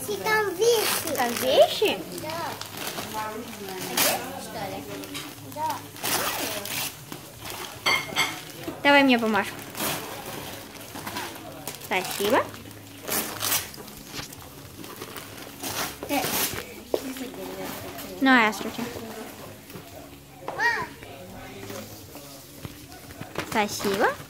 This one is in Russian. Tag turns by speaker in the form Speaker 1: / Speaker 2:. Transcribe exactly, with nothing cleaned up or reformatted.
Speaker 1: Вещи, там вещи.
Speaker 2: Там вещи?
Speaker 1: Да. Вещи, что ли? Да.
Speaker 2: Давай мне бумажку. Спасибо. Ну, а я срочно. Спасибо.